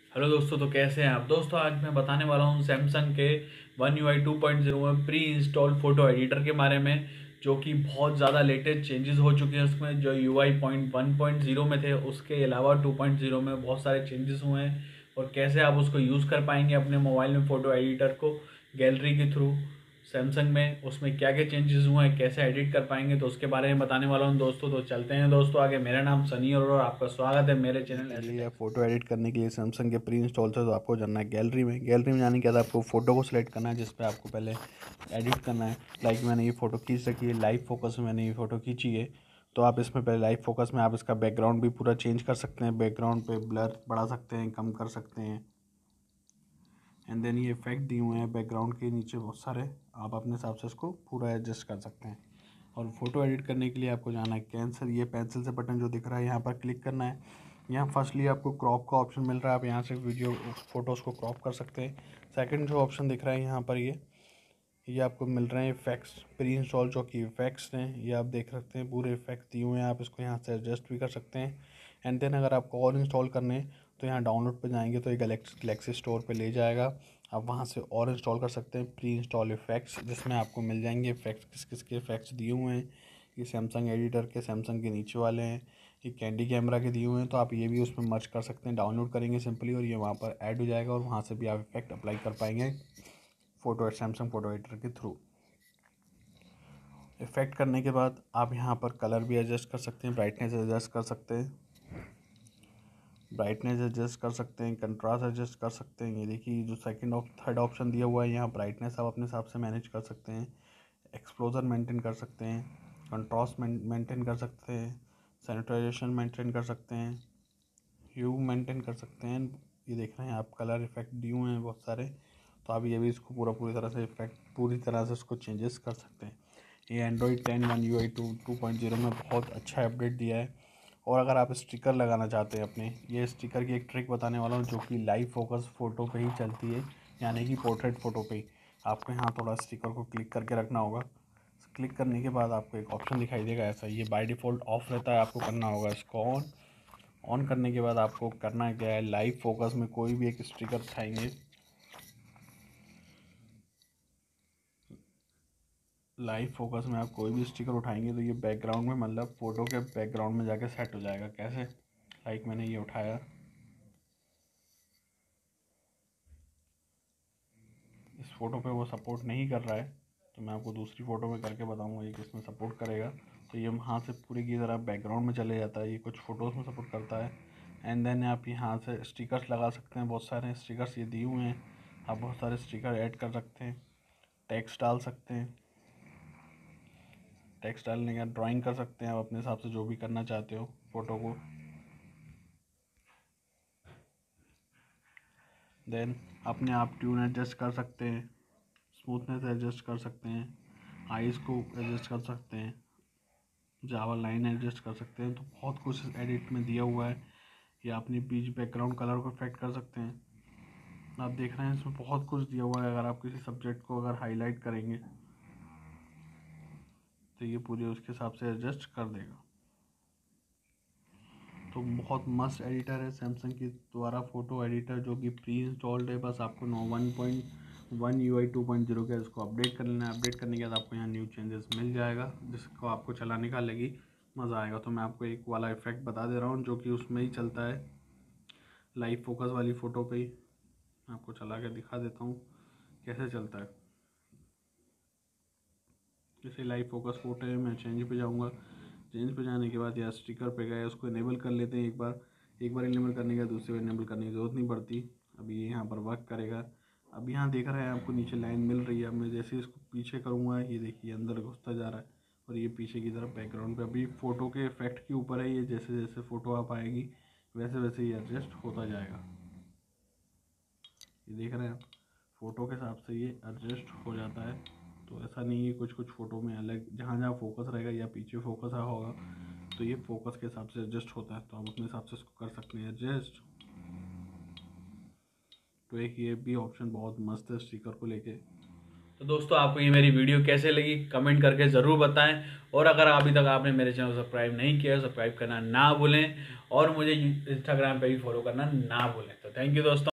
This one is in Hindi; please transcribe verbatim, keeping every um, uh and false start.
हेलो दोस्तों, तो कैसे हैं आप दोस्तों। आज मैं बताने वाला हूं सैमसंग के One U I two point zero में प्री इंस्टॉल फोटो एडिटर के बारे में, जो कि बहुत ज़्यादा लेटेस्ट चेंजेस हो चुके हैं उसमें। जो U I point one point zero में थे, उसके अलावा टू पॉइंट ज़ीरो में बहुत सारे चेंजेस हुए हैं। और कैसे आप उसको यूज़ कर पाएंगे अपने मोबाइल में फ़ोटो एडिटर को गैलरी के थ्रू सैमसंग में, उसमें क्या क्या चेंजेस हुए हैं, कैसे एडिट कर पाएंगे, तो उसके बारे में बताने वाला हूँ दोस्तों। तो चलते हैं दोस्तों आगे। मेरा नाम सनी और और आपका स्वागत है मेरे चैनल के ऐसे लिए या टेक्स। फोटो एडिट करने के लिए सैमसंग के प्री इंस्टॉल से तो आपको जाना है गैलरी में। गैलरी में जाने के बाद आपको फ़ोटो को सिलेक्ट करना है, जिस पे आपको पहले एडिट करना है। लाइक मैंने ये फ़ोटो खींच रखी है, लाइव फोकस में मैंने ये फ़ोटो खींची है। तो आप इसमें पहले लाइव फोकस में आप इसका बैकग्राउंड भी पूरा चेंज कर सकते हैं। बैकग्राउंड पे ब्लर बढ़ा सकते हैं, कम कर सकते हैं। एंड देन ये इफेक्ट दिए हुए हैं बैकग्राउंड के नीचे बहुत सारे, आप अपने हिसाब से इसको पूरा एडजस्ट कर सकते हैं। और फोटो एडिट करने के लिए आपको जाना है कैंसिल, ये पेंसिल से बटन जो दिख रहा है यहाँ पर क्लिक करना है। यहाँ फर्स्टली आपको क्रॉप का ऑप्शन मिल रहा है, आप यहाँ से वीडियो फोटोज़ को क्रॉप कर सकते हैं। सेकंड जो ऑप्शन दिख रहा है यहाँ पर ये ये आपको मिल रहे हैं इफेक्ट्स प्री इंस्टॉल, जो कि इफेक्ट्स हैं। ये आप देख सकते हैं पूरे इफेक्ट दिए हुए हैं, आप इसको यहाँ से एडजस्ट भी कर सकते हैं। एंड देन अगर आपको और इंस्टॉल करने हैं तो यहाँ डाउनलोड पे जाएंगे तो एक गैलेक्सी स्टोर पे ले जाएगा। आप वहाँ से और इंस्टॉल कर सकते हैं प्री इंस्टॉल इफेक्ट्स, जिसमें आपको मिल जाएंगे इफेक्ट्स, किस किस के इफेक्ट्स दिए हुए हैं। ये सैमसंग एडिटर के सैमसंग के नीचे वाले हैं, ये कैंडी कैमरा के दिए हुए हैं। तो आप ये भी उसमें मर्ज कर सकते हैं, डाउनलोड करेंगे सिंपली और ये वहाँ पर ऐड हो जाएगा और वहाँ से भी आप इफेक्ट अप्लाई कर पाएंगे फोटो सैमसंग फोटो एडिटर के थ्रू। इफेक्ट करने के बाद आप यहाँ पर कलर भी एडजस्ट कर सकते हैं, ब्राइटनेस एडजस्ट कर सकते हैं ब्राइटनेस एडजस्ट कर सकते हैं कंट्रास्ट एडजस्ट कर सकते हैं। ये देखिए जो सेकंड ऑफ थर्ड ऑप्शन दिया हुआ है, यहाँ ब्राइटनेस आप अपने हिसाब से मैनेज कर सकते हैं, एक्सपोजर मेंटेन कर सकते हैं, कंट्रास्ट मेंटेन कर सकते हैं, सैनिटाइजेशन मेंटेन कर सकते हैं, ह्यू मेंटेन कर सकते हैं। ये देख रहे हैं आप कलर इफेक्ट दिए हुए हैं बहुत सारे, तो आप ये भी इसको पूरा पूरी तरह से इफेक्ट पूरी तरह से इसको चेंजेस कर सकते हैं। ये Android ten One U I two two point zero में बहुत अच्छा अपडेट दिया है। और अगर आप स्टिकर लगाना चाहते हैं अपने, ये स्टिकर की एक ट्रिक बताने वाला हूँ जो कि लाइव फोकस फ़ोटो पे ही चलती है, यानी कि पोर्ट्रेट फ़ोटो पे ही। आपको यहाँ थोड़ा स्टिकर को क्लिक करके रखना होगा। क्लिक करने के बाद आपको एक ऑप्शन दिखाई देगा ऐसा, ये बाय डिफ़ॉल्ट ऑफ रहता है, आपको करना होगा इसको ऑन। ऑन करने के बाद आपको करना क्या है, लाइव फोकस में कोई भी एक स्टिकर उठाएंगे, लाइव फोकस में आप कोई भी स्टिकर उठाएंगे तो ये बैकग्राउंड में, मतलब फ़ोटो के बैकग्राउंड में जाके सेट हो जाएगा। कैसे, लाइक मैंने ये उठाया, इस फ़ोटो पे वो सपोर्ट नहीं कर रहा है, तो मैं आपको दूसरी फ़ोटो में करके बताऊंगा ये किसमें सपोर्ट करेगा। तो ये यहाँ से पूरी की तरह बैकग्राउंड में चले जाता है, ये कुछ फ़ोटोज़ में सपोर्ट करता है। एंड देन आप यहाँ से स्टिकर्स लगा सकते हैं, बहुत सारे स्टिकर्स ये दिए हुए हैं, आप बहुत सारे स्टिकर ऐड कर सकते हैं, टेक्स्ट डाल सकते हैं। टेक्स्ट डालने का ड्राइंग कर सकते हैं आप अपने हिसाब से जो भी करना चाहते हो फ़ोटो को। देन अपने आप ट्यून एडजस्ट कर सकते हैं, स्मूथनेस एडजस्ट कर सकते हैं, आइज़ को एडजस्ट कर सकते हैं, जावा लाइन एडजस्ट कर सकते हैं। तो बहुत कुछ एडिट में दिया हुआ है। या अपने बीच बैकग्राउंड कलर को इफेक्ट कर सकते हैं। आप देख रहे हैं इसमें बहुत कुछ दिया हुआ है। अगर आप किसी सब्जेक्ट को अगर हाईलाइट करेंगे तो ये पूरे उसके हिसाब से एडजस्ट कर देगा। तो बहुत मस्त एडिटर है सैमसंग के द्वारा फ़ोटो एडिटर, जो कि प्री इंस्टॉल्ड है। बस आपको no one point one U I two point zero का इसको अपडेट कर लेना है। अपडेट करने के बाद आपको यहाँ न्यू चेंजेस मिल जाएगा, जिसको आपको चलाने का लगी मज़ा आएगा। तो मैं आपको एक वाला इफेक्ट बता दे रहा हूँ जो कि उसमें ही चलता है, लाइव फोकस वाली फ़ोटो पे ही। आपको चला के दिखा देता हूँ कैसे चलता है। जैसे लाइव फोकस फोटो है, मैं चेंज पे जाऊँगा। चेंज पे जाने के बाद या स्टिकर पे गए, उसको इनेबल कर लेते हैं एक बार। एक बार इनेबल करने के बाद दूसरी बार इनेबल करने की ज़रूरत नहीं पड़ती। अब ये यहाँ पर वर्क करेगा। अब यहाँ देख रहे हैं आपको नीचे लाइन मिल रही है। अब मैं जैसे इसको पीछे करूँगा, ये देखिए अंदर घुसता जा रहा है और ये पीछे की तरफ बैकग्राउंड पे अभी फ़ोटो के इफेक्ट के ऊपर है। ये जैसे जैसे फ़ोटो आप आएगी वैसे वैसे ये एडजस्ट होता जाएगा। ये देख रहे हैं आप, फ़ोटो के हिसाब से ये एडजस्ट हो जाता है। तो ऐसा नहीं है, कुछ कुछ फ़ोटो में अलग जहाँ जहाँ फोकस रहेगा या पीछे फोकस रहा होगा तो ये फोकस के हिसाब से एडजस्ट होता है। तो आप अपने हिसाब से इसको कर सकते हैं एडजस्ट। तो एक ये भी ऑप्शन बहुत मस्त है स्टिकर को लेके। तो दोस्तों आपको ये मेरी वीडियो कैसे लगी कमेंट करके ज़रूर बताएं। और अगर अभी तक आपने मेरे चैनल को सब्सक्राइब नहीं किया, सब्सक्राइब करना ना भूलें और मुझे इंस्टाग्राम पे भी फॉलो करना ना भूलें। तो थैंक यू दोस्तों।